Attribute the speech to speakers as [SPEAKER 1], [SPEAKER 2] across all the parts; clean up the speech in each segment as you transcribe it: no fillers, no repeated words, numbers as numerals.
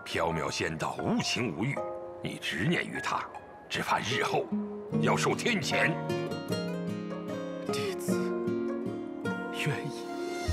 [SPEAKER 1] 缥缈仙道无情无欲，你执念于他，只怕日后要受天谴。
[SPEAKER 2] 弟子愿意。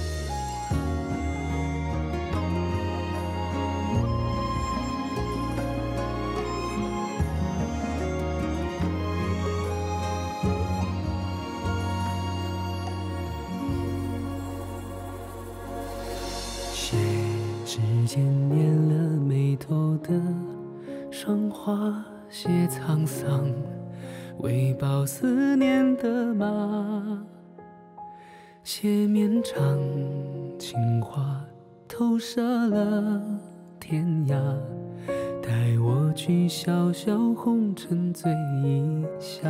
[SPEAKER 3] 指尖捻了眉头的霜花，写沧桑，为报思念的马。写绵长情话，投射了天涯。待我去小小红尘醉一下。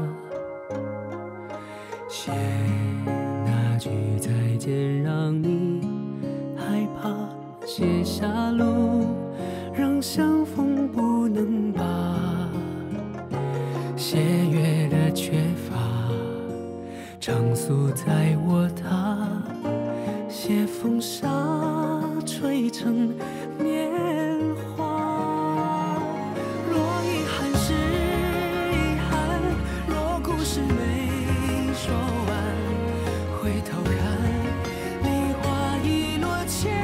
[SPEAKER 3] 写那句再见，让你害怕。 写下路，让相逢不能拔。写月的缺乏，长宿在我他。写风沙吹成年华。若遗憾是遗憾，若故事没说完，回头看，梨花已落千。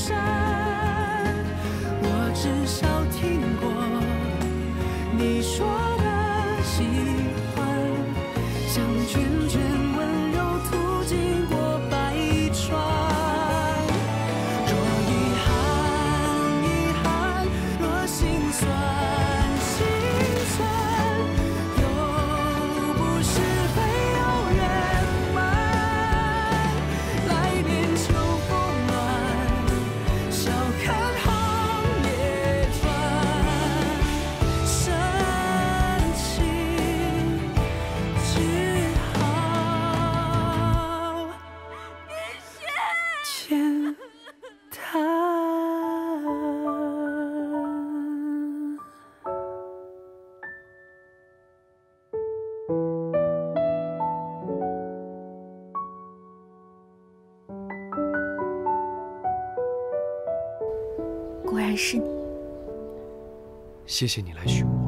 [SPEAKER 3] 我至少听过你说的喜欢，像涓涓温柔途经过百川。若遗憾，遗憾；若心酸，心酸。又不是非要圆满，来年秋风暖，笑看。
[SPEAKER 4] 果然是你，
[SPEAKER 2] 谢谢你来寻我。